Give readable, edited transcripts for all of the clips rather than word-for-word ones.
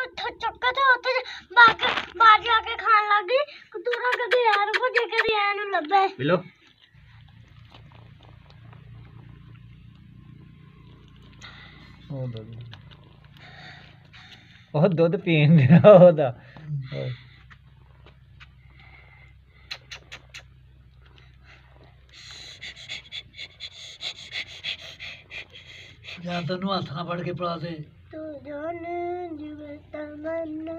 ਚੱਕਾ ਤੇ ਉੱਥੇ ਬਾਹਰ ਜਾ ਕੇ ਖਾਣ ਲੱਗ ਗਈ ਕਤੂਰਾ ਕਦੇ ਯਾਰ ਭੱਜੇ ਕਦੇ ਐ ਨੂੰ ਲੱਭੇ ਬਿੱਲੋ ਉਹ ਦੁੱਧ ਪੀਣ ਦਿਆ ਉਹਦਾ ਜਾਂ ਤੈਨੂੰ ਹੱਥ ਨਾਲ ਫੜ ਕੇ ਪਿਲਾ ਦੇ ਤੂੰ ਜਾਨ ਜਿਗਰ ਤਮੰਨਾ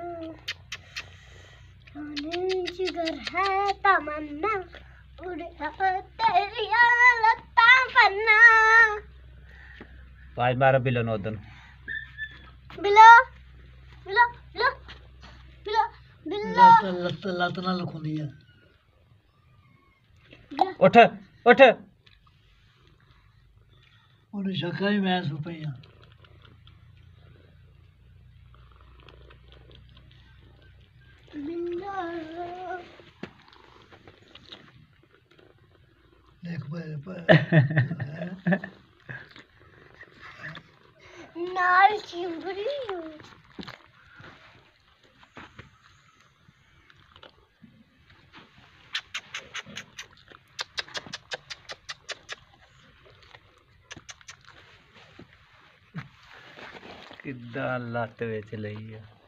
जिगर है तमन्ना उड़े तेरी लता पन्ना पाँच बार बिलो नोदन बिलो बिलो बिलो बिलो बिलो ਲੱਤ ਨਾਲ ਲਖੁੰਦੀ ਆ उठ उठ ਉਹਨੂੰ ਸ਼ੱਕਾਂ ਹੀ ਮੈਂ ਸੁਪਈਆਂ ਦੇਖ ਨਾਲ ਚਿੰਬੜੀ ਕਿੱਦਾਂ ਲੱਤ ਵਿੱਚ ਲਈ ਆ